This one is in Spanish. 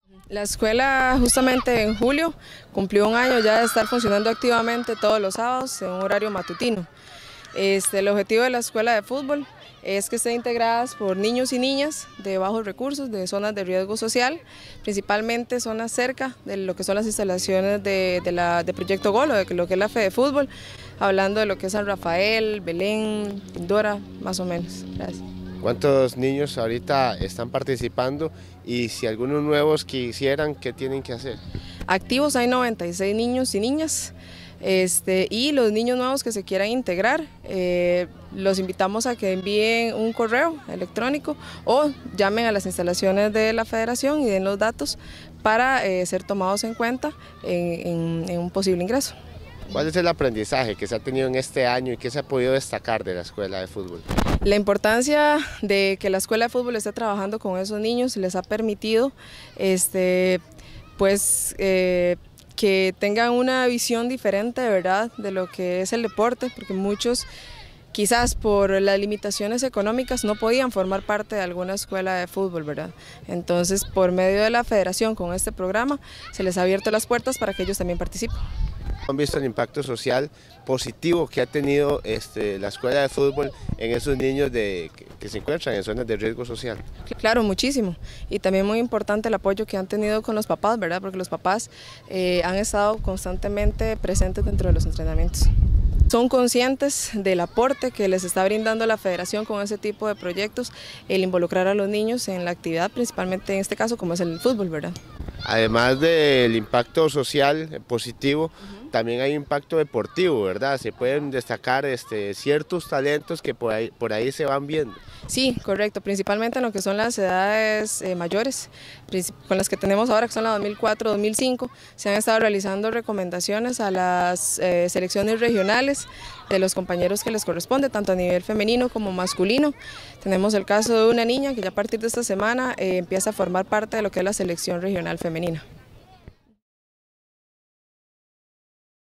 La escuela justamente en julio cumplió un año ya de estar funcionando activamente todos los sábados en un horario matutino. El objetivo de la escuela de fútbol es que estén integradas por niños y niñas de bajos recursos, de zonas de riesgo social, principalmente zonas cerca de lo que son las instalaciones de Proyecto Gol, o de lo que es la Fede Fútbol, hablando de lo que es San Rafael, Belén, Pindora, más o menos. Gracias. ¿Cuántos niños ahorita están participando y si algunos nuevos quisieran, qué tienen que hacer? Activos hay 96 niños y niñas. Y los niños nuevos que se quieran integrar, los invitamos a que envíen un correo electrónico o llamen a las instalaciones de la federación y den los datos para ser tomados en cuenta en un posible ingreso. ¿Cuál es el aprendizaje que se ha tenido en este año y qué se ha podido destacar de la escuela de fútbol? La importancia de que la escuela de fútbol esté trabajando con esos niños les ha permitido que tengan una visión diferente, de verdad, de lo que es el deporte, porque muchos quizás por las limitaciones económicas no podían formar parte de alguna escuela de fútbol, ¿verdad? Entonces, por medio de la federación con este programa, se les ha abierto las puertas para que ellos también participen. ¿Han visto el impacto social positivo que ha tenido la escuela de fútbol en esos niños que se encuentran en zonas de riesgo social? Claro, muchísimo. Y también muy importante el apoyo que han tenido con los papás, ¿verdad? Porque los papás han estado constantemente presentes dentro de los entrenamientos. Son conscientes del aporte que les está brindando la federación con ese tipo de proyectos, el involucrar a los niños en la actividad, principalmente en este caso como es el fútbol, ¿verdad? Además del impacto social positivo, también hay impacto deportivo, ¿verdad? Se pueden destacar ciertos talentos que por ahí se van viendo. Sí, correcto, principalmente en lo que son las edades mayores, con las que tenemos ahora, que son la 2004-2005, se han estado realizando recomendaciones a las selecciones regionales de los compañeros que les corresponde, tanto a nivel femenino como masculino. Tenemos el caso de una niña que ya a partir de esta semana empieza a formar parte de lo que es la selección regional femenina.